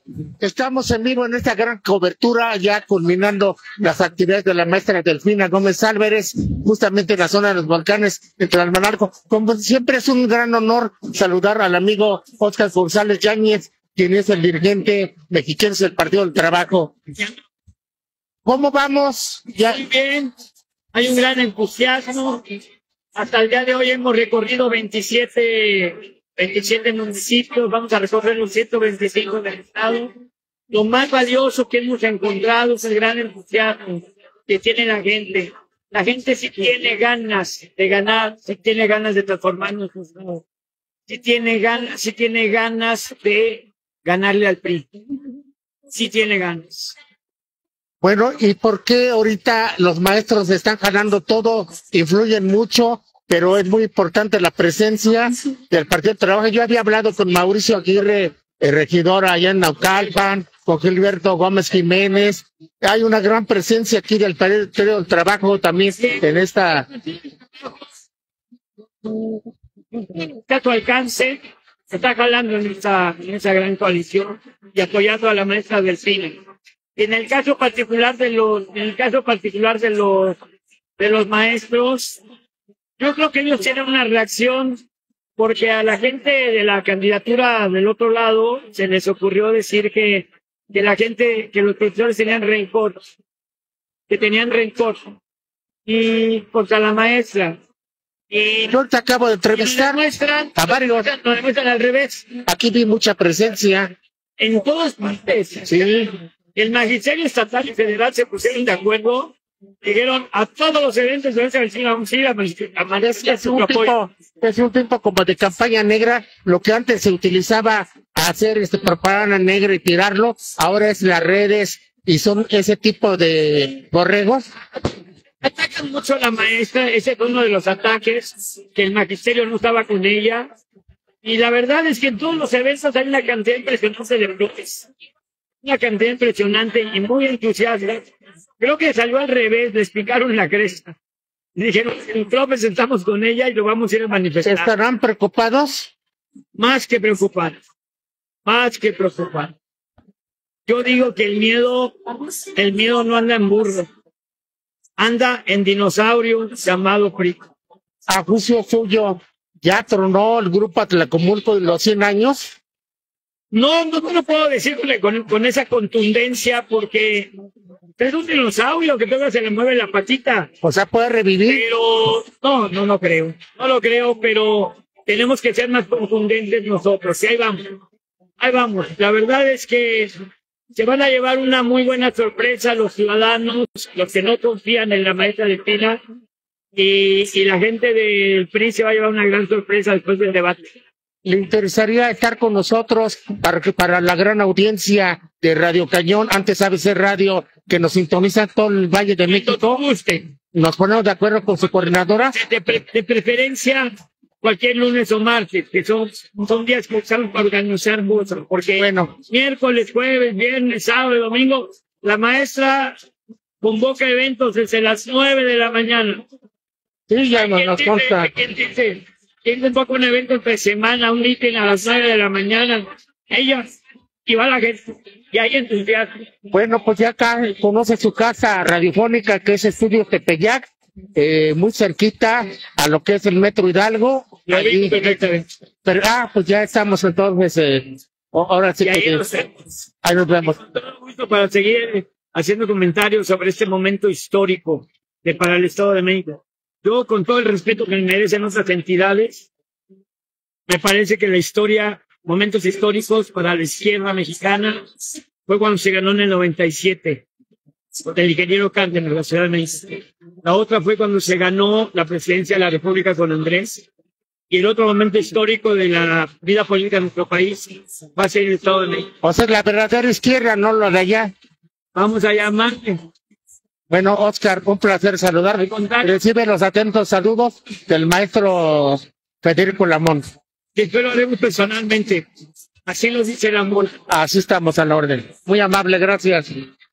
Estamos en vivo en esta gran cobertura, ya culminando las actividades de la maestra Delfina Gómez Álvarez, justamente en la zona de los volcanes de Tlalmanalco. Como siempre es un gran honor saludar al amigo Óscar González Yáñez, quien es el dirigente mexicano del Partido del Trabajo. ¿Cómo vamos? Ya. Muy bien, hay un gran entusiasmo. Hasta el día de hoy hemos recorrido 27 municipios, vamos a recorrer los 125 del estado. Lo más valioso que hemos encontrado es el gran entusiasmo que tiene la gente. La gente sí tiene ganas de ganar, sí tiene ganas de transformarnos, sí tiene ganas de ganarle al PRI, sí tiene ganas. Bueno, ¿y por qué ahorita los maestros están ganando todo? Influyen mucho, pero es muy importante la presencia del Partido del Trabajo. Yo había hablado con Mauricio Aguirre, el regidor allá en Naucalpan, con Gilberto Gómez Jiménez. Hay una gran presencia aquí del Partido del Trabajo también en esta. A tu alcance, se está jalando en esa gran coalición y apoyando a la maestra Delfina. En el caso particular de los maestros, yo creo que ellos tienen una reacción porque a la gente de la candidatura del otro lado se les ocurrió decir que los profesores tenían rencor, y contra la maestra. Y yo te acabo de entrevistar a varios. Nos demuestran al revés. Aquí vi mucha presencia. En todas partes. Sí. El magisterio estatal y federal se pusieron de acuerdo, dijeron a todos los eventos de esa vamos a ir a su apoyo. Es un tiempo como de campaña negra, lo que antes se utilizaba a hacer propaganda negra y tirarlo, ahora es las redes y son ese tipo de borregos. Atacan mucho a la maestra, ese fue uno de los ataques, que el magisterio no estaba con ella, y la verdad es que en todos los eventos hay una cantidad impresionante de bloques. Una cantidad impresionante y muy entusiasta. Creo que salió al revés, le explicaron la cresta. Dijeron, nosotros presentamos con ella y lo vamos a ir a manifestar. ¿Estarán preocupados? Más que preocupados. Más que preocupados. Yo digo que el miedo no anda en burro. Anda en dinosaurio llamado PRI. A juicio suyo, ¿ya tronó el grupo Atlacomulco de los 100 años? No lo puedo decir con esa contundencia porque es un dinosaurio que todavía se le mueve la patita. O sea, puede revivir. Pero no lo creo. No lo creo, pero tenemos que ser más contundentes nosotros. Y ahí vamos. La verdad es que se van a llevar una muy buena sorpresa los ciudadanos, los que no confían en la maestra Delfina, y la gente del PRI se va a llevar una gran sorpresa después del debate. ¿Le interesaría estar con nosotros para la gran audiencia de Radio Cañón, antes ABC Radio, que nos sintoniza todo el Valle de México? Nos ponemos de acuerdo con su coordinadora. De preferencia, cualquier lunes o martes, que son días que usamos para organizar cosas, porque bueno, miércoles, jueves, viernes, sábado, domingo, la maestra convoca eventos desde las 9 de la mañana. Sí, ya nos consta. ¿Quién convoca un evento entre semana, un meeting a las 9 de la mañana? Ella, y va la gente, y hay entusiasmo. Bueno, pues ya acá conoce su casa radiofónica, que es Estudio Tepeyac, muy cerquita a lo que es el Metro Hidalgo. Ahí, perfectamente. Pero, pues ya estamos entonces, ahora sí que ahí nos vemos. Con todo gusto para seguir haciendo comentarios sobre este momento histórico para el Estado de México. Yo, con todo el respeto que me merecen otras entidades, me parece que la historia, momentos históricos para la izquierda mexicana, fue cuando se ganó en el 97, del ingeniero Cárdenas, la Ciudad de México. La otra fue cuando se ganó la presidencia de la República con Andrés. Y el otro momento histórico de la vida política de nuestro país va a ser el Estado de México. O sea, la verdadera izquierda, no lo de allá. Vamos allá, Marte. Bueno, Óscar, un placer saludar. Recibe los atentos saludos del maestro Federico Lamont. Que yo lo haremos personalmente. Así lo dice Lamont. Así estamos a la orden. Muy amable, gracias.